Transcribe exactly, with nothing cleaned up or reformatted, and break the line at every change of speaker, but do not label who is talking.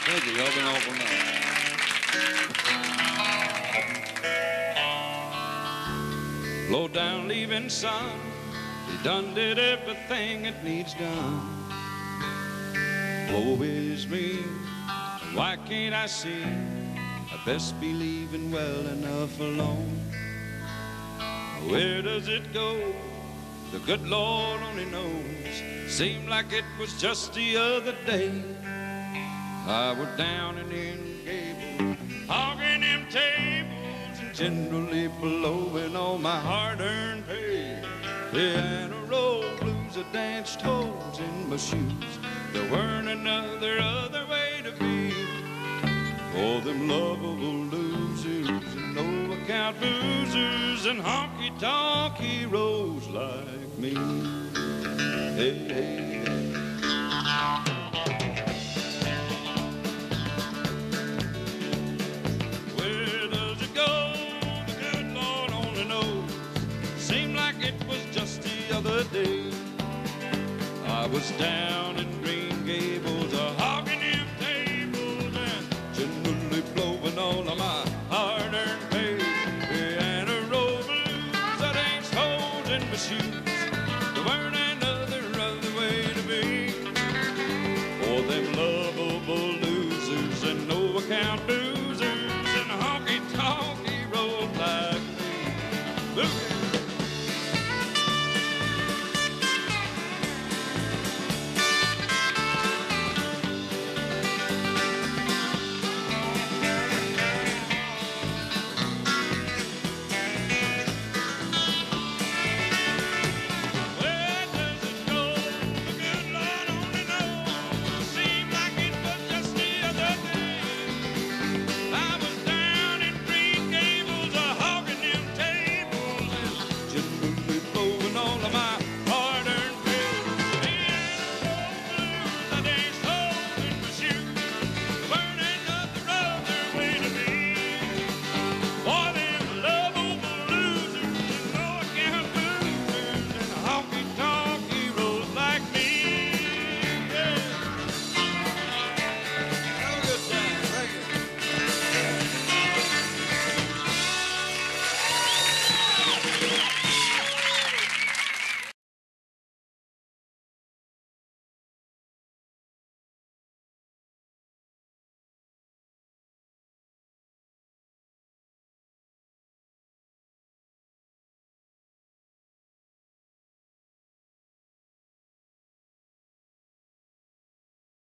Thank you. Y'all been awful nice. Low down leaving son, he done did everything that needs done. Woe is me, why can't I see? I best be leaving well enough alone. Where does it go? The good Lord only knows. Seemed like it was just the other day. I was down in them gables, hogging them tables, and generally blowing all my hard-earned pay. Piano roll blues, I danced holes in my shoes. There weren't another other way to be. For them lovable losers and no-account boozers and honky-tonk heroes like me. Hey, hey, hey. Where does it go? The good Lord only knows. Seemed like it was just the other day. I was down in Green